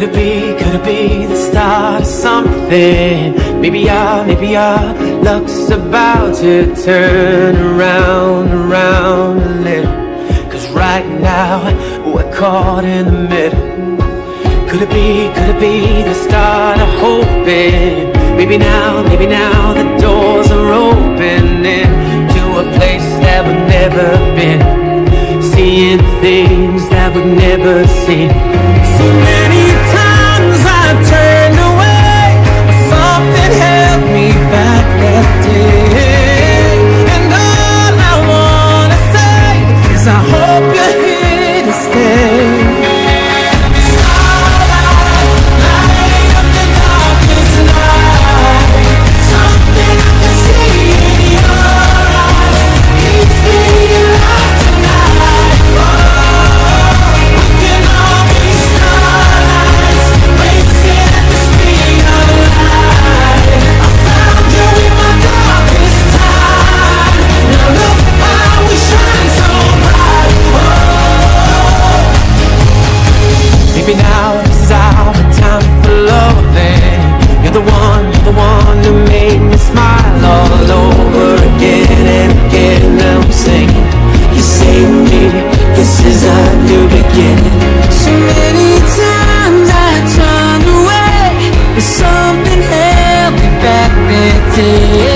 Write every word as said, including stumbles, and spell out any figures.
Could it be, could it be the start of something? Maybe our, maybe our luck's about to turn around, around a little. Cause right now we're caught in the middle. Could it be, could it be the start of hoping? Maybe now, maybe now the doors are opening to a place that we've never been, seeing things that we've never seen. So many times I turned away, but something held me back that day. And all I wanna say is I hope you're here to stay. Maybe now this is our time for loving. You're the one, you're the one who made me smile all over again and again. Now I'm singing, you saved me, this is a new beginning. So many times I turned away, but something held me back that day.